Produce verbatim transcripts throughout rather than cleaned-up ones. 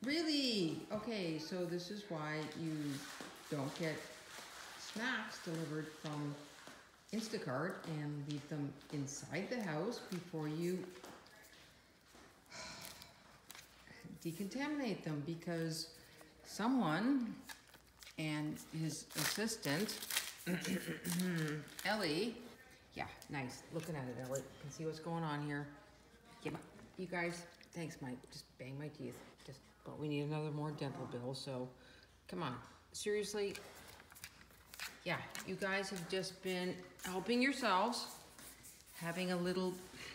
Really? Okay, so this is why you don't get snacks delivered from Instacart and leave them inside the house before you decontaminate them, because someone and his assistant, Ellie, yeah, nice, looking at it, Ellie, can see what's going on here. Yeah, you guys, thanks, Mike, just bang my teeth, just, but we need another more dental bill, so come on, seriously, yeah, you guys have just been helping yourselves, having a little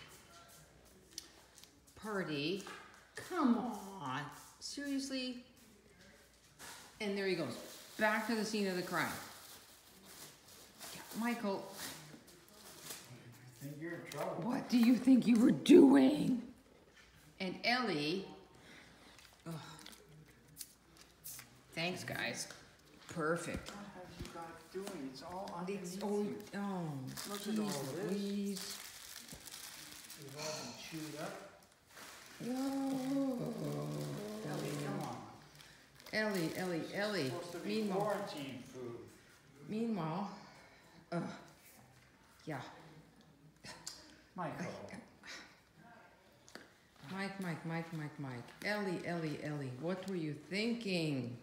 party. Come on, seriously? And there he goes, back to the scene of the crime. Yeah, Michael. I think you're in trouble. What do you think you were doing? And Ellie. Ugh. Thanks, guys. Perfect. What have you got doing? It's all underneath It's oh, you. oh, Look geez, at all this. Louise. You've all been chewed up. Oh. Ellie, come on. Ellie, Ellie, Ellie. It's supposed to be Meanwhile, quarantine food. meanwhile, uh, yeah. Michael. Mike, Mike, Mike, Mike, Mike. Ellie, Ellie, Ellie. What were you thinking?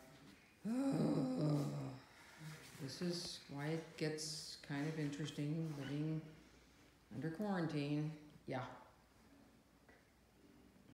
Oh. This is why it gets kind of interesting living under quarantine. Yeah.